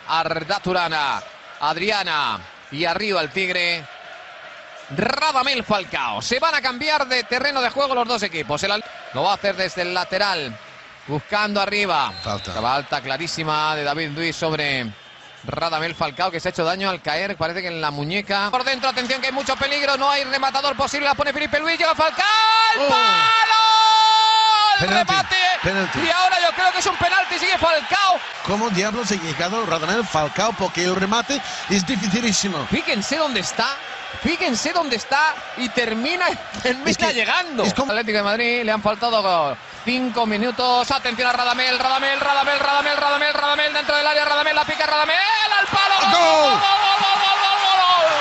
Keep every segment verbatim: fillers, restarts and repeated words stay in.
Arda Turana, Adriana y arriba el Tigre. Radamel Falcao. Se van a cambiar de terreno de juego los dos equipos. El... Lo va a hacer desde el lateral, buscando arriba. Falta. Falta clarísima de David Luiz sobre Radamel Falcao, que se ha hecho daño al caer, parece que en la muñeca. Por dentro, atención que hay mucho peligro, no hay rematador posible, la pone Felipe Luis, llega Falcao, ¡el oh. palo! El Penalti, remate, penalti. Y ahora yo creo que es un penalti, sigue Falcao. ¿Cómo diablos ha llegado Radamel Falcao? Porque el remate es dificilísimo. Fíjense dónde está, fíjense dónde está y termina, termina es que, llegando. Es como... Atlético de Madrid, le han faltado cinco minutos. Atención a Radamel, Radamel, Radamel, Radamel, Radamel, Radamel dentro del área, Radamel, la pica Radamel, al palo. ¡Gol! ¡Gol, gol, gol, gol, gol, gol!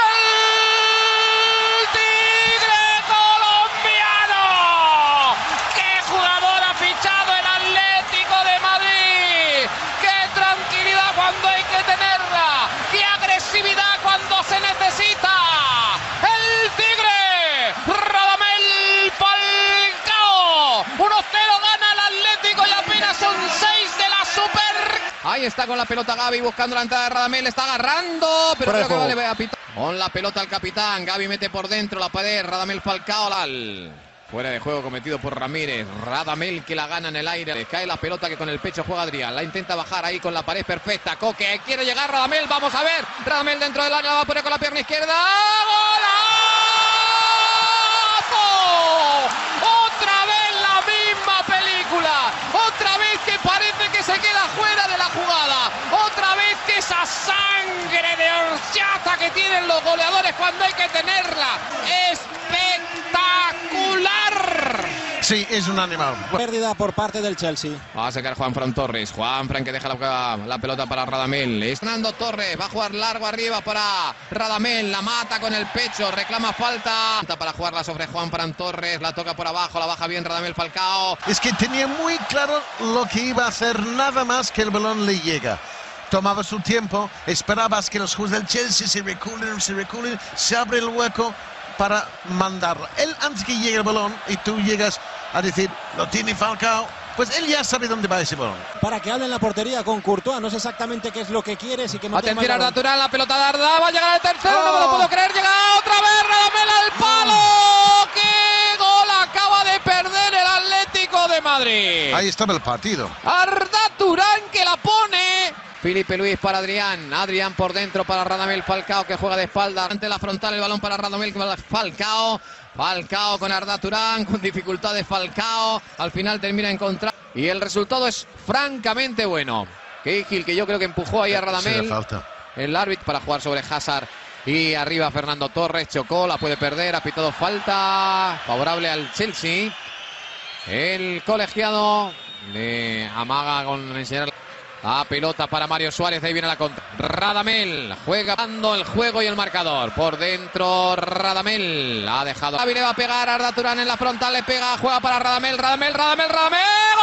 ¡El Tigre colombiano! ¡Qué jugador ha fichado el Atlético de Madrid! ¡Qué tranquilidad cuando hay que tenerla! ¡Qué agresividad cuando se necesita! ¡El Tigre! ¡Radamel Falcao! uno cero gana el Atlético y apenas son seis de la Super. Ahí está con la pelota Gavi buscando la entrada de Radamel, está agarrando, pero creo que vale a pitar. Con la pelota al capitán, Gavi mete por dentro la pared, Radamel Falcao al... Fuera de juego cometido por Ramírez. Radamel que la gana en el aire. Le cae la pelota que con el pecho juega Adrián. La intenta bajar ahí con la pared perfecta. Coque quiere llegar Radamel. Vamos a ver. Radamel dentro del área. La va a poner con la pierna izquierda. ¡Golazo! Otra vez la misma película. Otra vez que parece que se queda fuera de la jugada. Otra vez que esa sangre de horchata que tienen los goleadores cuando hay que tenerla. Espectacular. Sí, es un animal. Pérdida por parte del Chelsea. Va a sacar Juanfran Torres. Juanfran que deja la, la pelota para Radamel. Fernando Torres va a jugar largo arriba para Radamel. La mata con el pecho. Reclama falta. Para jugarla sobre Juanfran Torres. La toca por abajo. La baja bien Radamel Falcao. Es que tenía muy claro lo que iba a hacer, nada más que el balón le llega. Tomaba su tiempo. Esperabas que los jugadores del Chelsea se reculen, se reculen. Se abre el hueco para mandarlo. Él antes que llegue el balón y tú llegas a decir, lo tiene Falcao, pues él ya sabe dónde va ese balón. Para que hable en la portería con Courtois, no sé exactamente qué es lo que quieres y que no. Atención a Natural, la pelota de Arda, va a llegar el tercero, oh. no me lo puedo creer, llega otra vez Radamel al palo. Oh. ¡Qué gol acaba de perder el Atlético de Madrid! Ahí estaba el partido. Arda Turán que la pone. Felipe Luis para Adrián, Adrián por dentro para Radamel Falcao que juega de espalda ante la frontal, el balón para Radamel Falcao, Falcao con Arda Turán, con dificultades Falcao, al final termina encontrando y el resultado es francamente bueno. Cahill que yo creo que empujó ahí a Radamel, falta. El árbitro para jugar sobre Hazard y arriba Fernando Torres, chocó, la puede perder, ha pitado falta favorable al Chelsea, el colegiado le amaga con enseñar la pelota para Mario Suárez, ahí viene la contra. Radamel juega dando el juego y el marcador. Por dentro Radamel ha dejado. Gavi le va a pegar a Arda Turán en la frontal, le pega, juega para Radamel, Radamel, Radamel, Radamel.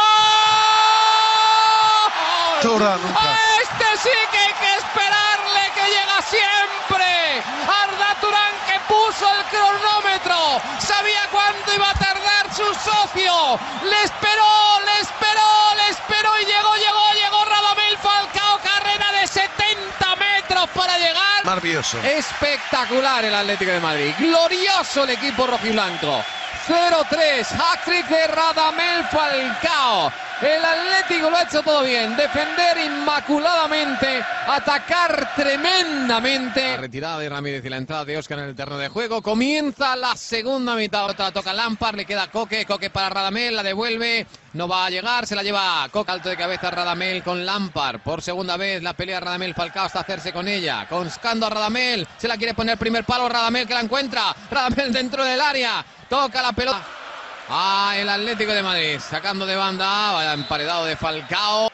¡Gol! Turán, nunca. A este sí que hay que esperarle, que llega siempre. Arda Turán que puso el cronómetro, sabía cuánto iba a tardar su socio. Le esperó, le esperó, le esperó y llegó, llegó, llegó Radamel Falcao, carrera de setenta metros para llegar. Maravilloso. Espectacular el Atlético de Madrid, glorioso el equipo rojiblanco. cero tres, hat-trick de Radamel Falcao. El Atlético lo ha hecho todo bien, defender inmaculadamente, atacar tremendamente. La retirada de Ramírez y la entrada de Óscar en el terreno de juego. Comienza la segunda mitad. Otra toca Lampard, le queda Coque, Coque para Radamel, la devuelve, no va a llegar, se la lleva Coque. Alto de cabeza Radamel con Lampard. Por segunda vez la pelea Radamel Falcao hasta hacerse con ella. Conscando a Radamel, se la quiere poner primer palo, Radamel que la encuentra. Radamel dentro del área, toca la pelota. Ah, el Atlético de Madrid sacando de banda, vaya emparedado de Falcao.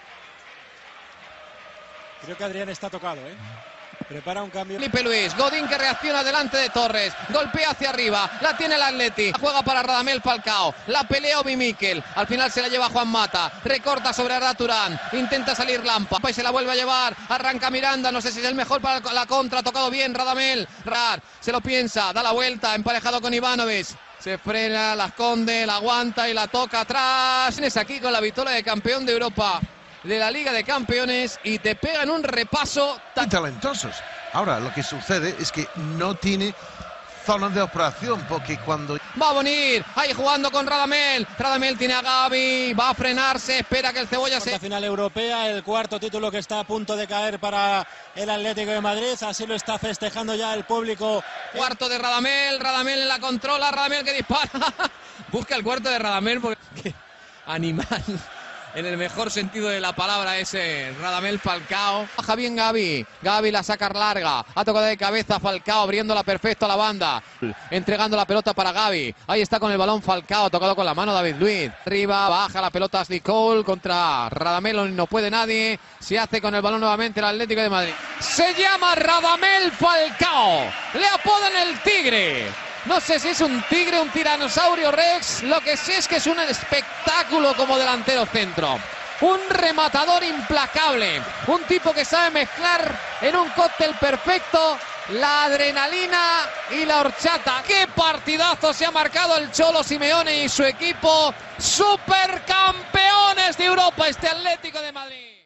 Creo que Adrián está tocado, ¿eh? Prepara un cambio. Felipe Luis, Godín que reacciona delante de Torres, golpea hacia arriba, la tiene el Atleti, juega para Radamel Falcao, la pelea Obi Mikel, al final se la lleva Juan Mata, recorta sobre Arda Turán, intenta salir Lampard y se la vuelve a llevar, arranca Miranda, no sé si es el mejor para la contra, tocado bien Radamel, Rar, se lo piensa, da la vuelta, emparejado con Ivanovic. Se frena, la esconde, la aguanta y la toca atrás. Tienes aquí con la victoria de campeón de Europa de la Liga de Campeones y te pegan un repaso tan talentosos. Ahora, lo que sucede es que no tiene zona de operación, porque cuando va a venir ahí jugando con Radamel, Radamel tiene a Gavi, va a frenarse, espera que el Cebolla se... La final europea, el cuarto título que está a punto de caer para el Atlético de Madrid, así lo está festejando ya el público. Cuarto de Radamel, Radamel la controla, Radamel que dispara, busca el cuarto de Radamel porque animal. En el mejor sentido de la palabra ese Radamel Falcao. Baja bien Gavi. Gavi la saca larga. Ha tocado de cabeza Falcao, abriéndola perfecto a la banda. Entregando la pelota para Gavi. Ahí está con el balón Falcao. Tocado con la mano David Luiz. Arriba, baja la pelota Ashley Cole contra Radamel. No puede nadie. Se hace con el balón nuevamente el Atlético de Madrid. Se llama Radamel Falcao. Le apodan el Tigre. No sé si es un tigre, un tiranosaurio rex, lo que sí es que es un espectáculo como delantero centro. Un rematador implacable, un tipo que sabe mezclar en un cóctel perfecto la adrenalina y la horchata. ¡Qué partidazo se ha marcado el Cholo Simeone y su equipo! ¡Supercampeones de Europa este Atlético de Madrid!